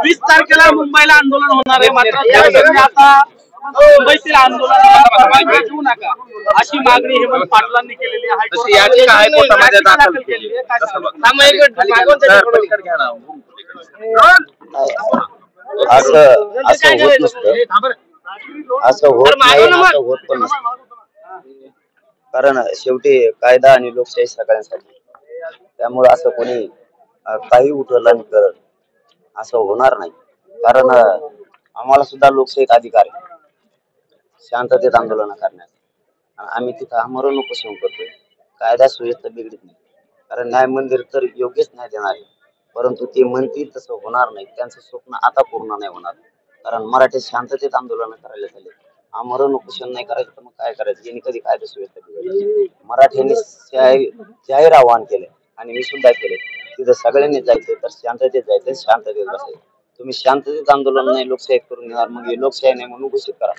20 तारखेला मुंबईला आंदोलन होणार आहे, मात्र त्यावेळी आता मुंबईतील आंदोलनाला परवानगी देऊ नका अशी मागणी हेमंत पाटलांनी केलेली आहे. याचिका हायकोर्टामध्ये दाखल केली आहे. असं होत पण नसतं, कारण शेवटी कायदा आणि लोकशाही सगळ्यांसाठी. त्यामुळे असं कोणी काही उठवलं करत असं होणार नाही, कारण आम्हाला सुद्धा लोकशाहीत अधिकार आहे शांततेत आंदोलन करण्याचा. आम्ही तिथं आमरण उपोषण करतोय. कायदा सुव्यवस्था बिघडत नाही, कारण न्याय मंदिर तर योग्यच न्याय देणार आहे, परंतु ते म्हणतील तसं होणार नाही. त्यांचं स्वप्न आता पूर्ण नाही होणार, कारण मराठी शांततेत आंदोलन करायला झाले. आमरण उपोषण नाही करायचं तर मग काय करायचं. यांनी कधी कायदा सुव्यवस्था बिघडली. मराठ्यांनी जाहीर आवाहन केलं आणि मी सुद्धा केले, तिथं सगळ्यांनी जायचं तर शांततेत जायचं, शांततेत बसायचं. तुम्ही शांततेत आंदोलन नाही लोकशाहीत करून घेणार, मग हे लोकशाही नाही म्हणून घोषित करा.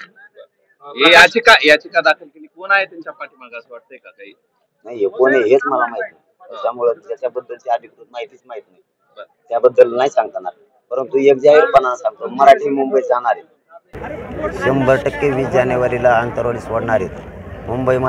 याचिका दाखल केली कोण आहे त्यांच्या पाठीमागे असं वाटतंय का काही? नाही, कोण आहे हेच मला माहित नाही, त्यामुळे त्याच्याबद्दलची अधिकृत माहितीच माहित नाही, त्याबद्दल नाही सांगता येणार. परंतु एक जाहीरपणा सांगतो, मराठी मुंबईत जाणार आहे 100%. 20 जानेवारीला आंतरवाली सोडणार आहेत.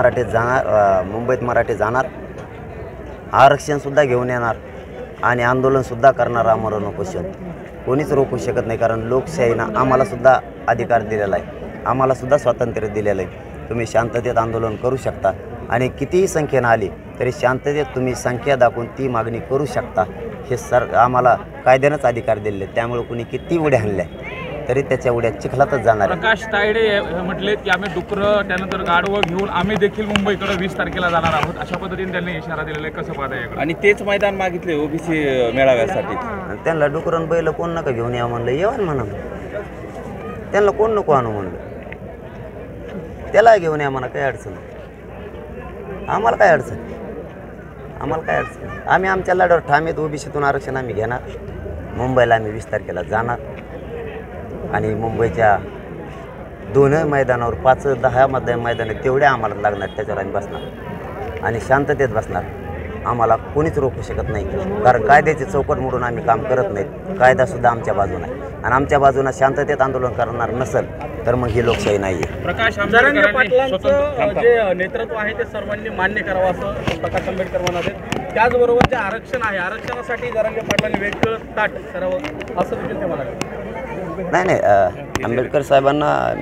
मुंबईत मराठी जाणार, आरक्षण सुद्धा घेऊन येणार आणि आंदोलन सुद्धा करणार. आमरण उपोषण कोणीच रोखू शकत नाही, कारण लोकशाहीनं आम्हाला सुद्धा अधिकार दिलेला आहे, आम्हाला सुद्धा स्वातंत्र्य दिलेलं आहे. तुम्ही शांततेत आंदोलन करू शकता आणि कितीही संख्येनं आली तरी शांततेत तुम्ही संख्या दाखवून ती मागणी करू शकता. हे आम्हाला कायद्यानंच अधिकार दिलेले. त्यामुळे कुणी किती उड्या हाणल्या तरी त्याच्या उड्या चिखलातच जाणार. प्रकाश तायडे म्हटलेत की आम्ही डुकरं त्यानंतर गाढवं घेऊन आम्ही देखील मुंबईकडे 20 तारखेला जाणार आहोत, अशा पद्धतीने त्यांनी इशारा दिलेला आहे. कसं पाहता याकडे? आणि तेच मैदान मागितले ओबीसी मेळाव्यासाठी. त्यांना डुकरं बैल कोण नका घेऊन या म्हणलं, येवा म्हणा. त्यांना कोण नको आणू म्हणलं, त्याला घेऊन या म्हणा. काही अडचण आम्हाला, काय अडचण आम्हाला, काय अडचण. आम्ही आमच्या लढ्यावर ठाम आहेत. ओबीसीतून आरक्षण आम्ही घेणार. मुंबईला आम्ही 20 तारखेला जाणार आणि मुंबईच्या 2 मैदानावर 5-10 मैदान तेवढे आम्हाला लागणार, त्याच्यावर आम्ही बसणार आणि शांततेत बसणार. आम्हाला कोणीच रोखू शकत नाही, कारण कायद्याची चौकट मोडून आम्ही काम करत नाहीत. कायदासुद्धा आमच्या बाजूने आहे आणि आमच्या बाजूनं शांततेत आंदोलन करणार नसेल तर मग ही लोकशाही नाही आहे. प्रकाश आंबेडकरांचं जे नेतृत्व आहे ते सर्वांनी मान्य करावं असं प्रकाश आंबेडकर म्हणाले. त्याचबरोबर जे आरक्षण आहे, आरक्षणासाठी जरांगे पाटलांनी वेगळं ताट करावं असं देखील ते म्हणाले. नाही, आंबेडकर साहेबांना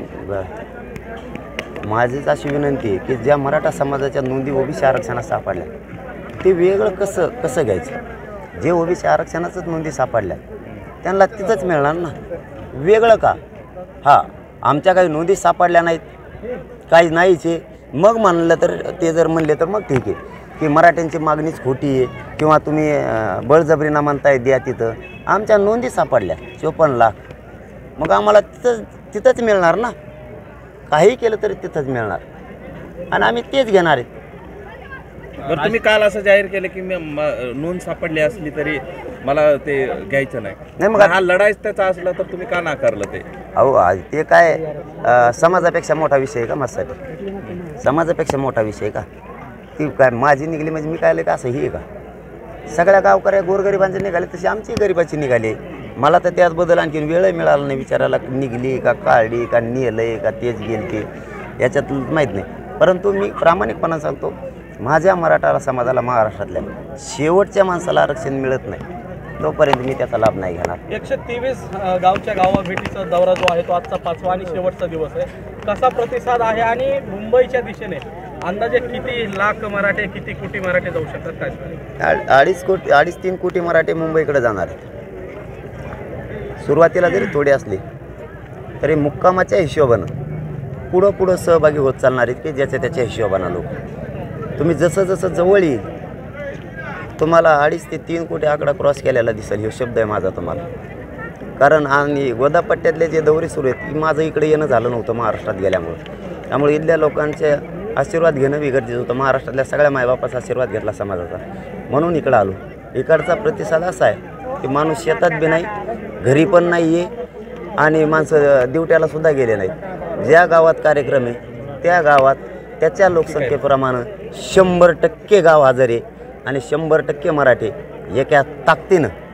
माझीच अशी विनंती आहे की ज्या मराठा समाजाच्या नोंदी ओबीसी आरक्षणात सापडल्या ते वेगळं कसं घ्यायचं. जे ओबीसी आरक्षणाचंच नोंदी सापडल्या त्यांना तिथंच मिळणार ना, वेगळं का? आमच्या काही नोंदी सापडल्या नाहीत, काही नाहीच आहे, मग म्हणलं तर ते जर म्हणले तर मग ठीक आहे की मराठ्यांची मागणीच खोटी आहे किंवा तुम्ही बळजबरीना म्हणताय द्या. तिथं आमच्या नोंदी सापडल्या 54 लाख, मग आम्हाला तिथंच मिळणार ना. काही केलं तरी तिथंच मिळणार आणि आम्ही तेच घेणार आहेत. बरं, तुम्ही काल असं जाहीर केलं की नोंद सापडली असली तरी मला ते घ्यायचं नाही. मग हा लढाईच त्याचा असला तर तुम्ही का नाकारलं ते? ते काय समाजापेक्षा मोठा विषय आहे का माझ्यासाठी? समाजापेक्षा मोठा विषय का? ती काय माझी निघाली म्हणजे मी काय का असं ही आहे का? सगळ्या गावकऱ्या गोरगरिबांचे निघाले तसे आमची गरिबाची निघाली. मला तर त्याचबद्दल आणखी वेळही मिळाला नाही विचारायला, निघली का काढली का नेलंय का तेच गेलते याच्यात माहीत नाही. परंतु मी प्रामाणिकपणा सांगतो, माझ्या मराठा समाजाला महाराष्ट्रातल्या शेवटच्या माणसाला आरक्षण मिळत नाही तोपर्यंत मी त्याचा लाभ नाही घेणार. 123 गावच्या गावाभेटीचा दौरा जो आहे तो आजचा 5वा आणि शेवटचा दिवस आहे. कसा प्रतिसाद आहे आणि मुंबईच्या दिशेने अंदाजे किती लाख मराठे, किती कोटी मराठे जाऊ शकतात काय? 2.5-3 कोटी मराठे मुंबईकडे जाणार आहेत. सुरुवातीला जरी थोडे असले तरी मुक्कामाच्या हिशोबानं पुढं सहभागी होत चालणार आहेत की ज्याच्या त्याच्या हिशोबानं लोक. तुम्ही जसं जवळ येईल तुम्हाला 2.5 ते 3 कोटी आकडा क्रॉस केलेला दिसेल. हे शब्द आहे माझा तुम्हाला. कारण आणि गोदापट्ट्यातले जे दौरे सुरू आहेत माझं इकडे येणं झालं नव्हतं महाराष्ट्रात गेल्यामुळं. त्यामुळे इथल्या लोकांचे आशीर्वाद घेणं बी गरजेचं होतं. महाराष्ट्रातल्या सगळ्या मायबापाचा आशीर्वाद घेतला समाजाचा, म्हणून इकडं आलो. इकडचा प्रतिसाद असा आहे की माणूस शेतात बी नाही, घरी पण नाही आहे आणि माणसं ड्युट्याला सुद्धा गेले नाहीत. ज्या गावात कार्यक्रम आहे त्या गावात त्याच्या लोकसंख्येप्रमाणे 100% गाव हजर आहे आणि 100% मराठी एका ताकदीनं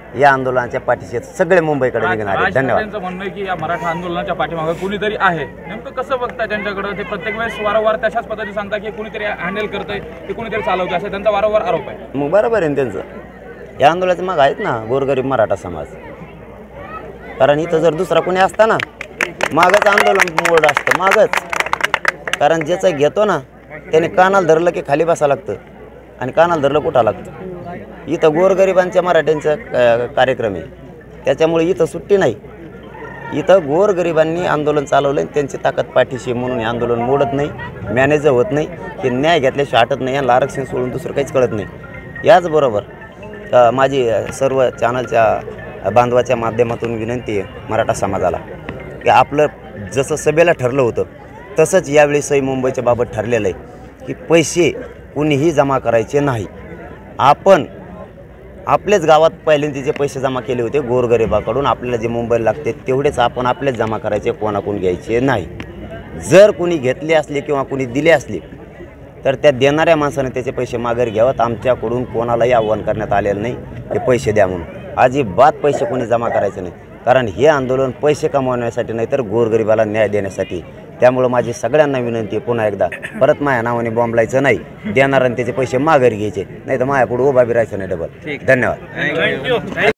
या आंदोलनाच्या पाठीशी सगळे मुंबईकडे निघणार आहेत. धन्यवाद. त्यांचं म्हणणं आहे की या मराठा आंदोलनाच्या पाठीमागे कुणीतरी आहे. नेमकं कसं बघता त्यांच्याकडे? ते प्रत्येक वेळेस वारंवार तशाच पद्धतीने सांगता की कुणीतरी हँडल करतंय, की कुणीतरी चालवतंय, असं त्यांचा वारंवार आरोप आहे. मग बरोबर आहे ना त्यांचं. या आंदोलनाचे माग आहेत ना गोरगरीब मराठा समाज. कारण इथं जर दुसरा कोणी असता ना मागच आंदोलन मोड असतं मागच. कारण ज्याचं घेतो ना त्याने कानाला धरलं की खाली बसावं लागतं आणि कानाला धरलं कुठं लागतं. इथं गोरगरिबांच्या मराठ्यांचा कार्यक्रम आहे त्याच्यामुळे इथं सुट्टी नाही. इथं गोरगरिबांनी आंदोलन चालवलं आणि त्यांची ताकद पाठीशी म्हणून हे आंदोलन मोडत नाही, मॅनेज होत नाही, की न्याय घेतल्याशिवाय हटत नाही. यांना आरक्षण सोडून दुसरं काहीच कळत नाही. याचबरोबर माझी सर्व चॅनलच्या बांधवाच्या माध्यमातून विनंती आहे मराठा समाजाला की आपलं जसं सभेला ठरलं होतं तसंच यावेळी सई मुंबईच्या बाबत ठरलेलं आहे की पैसे कुणीही जमा करायचे नाही. आपण आपल्याच गावात पहिल्यांदा जे पैसे जमा केले होते गोरगरिबाकडून आपल्याला जे मुंबईला लागते तेवढेच आपण आपलेच जमा करायचे, कोणाकडून घ्यायचे नाही. जर कुणी घेतले असले किंवा कुणी दिले असले तर त्या देणाऱ्या माणसाने त्याचे पैसे माघारी घ्यावेत. आमच्याकडून कोणालाही आव्हान करण्यात आलेलं नाही की पैसे द्या म्हणून. अजिबात पैसे कोणी जमा करायचे नाही. कारण हे आंदोलन पैसे कमवण्यासाठी नाही तर गोरगरिबाला न्याय देण्यासाठी. त्यामुळं माझी सगळ्यांना विनंती आहे पुन्हा एकदा परत माझ्या नावाने बॉम्बलायचं नाही. देणाऱ्याने त्याचे पैसे माघारी घ्यायचे नाही तर माझ्यापुढे उभा बी राहायचं नाही डबल. धन्यवाद.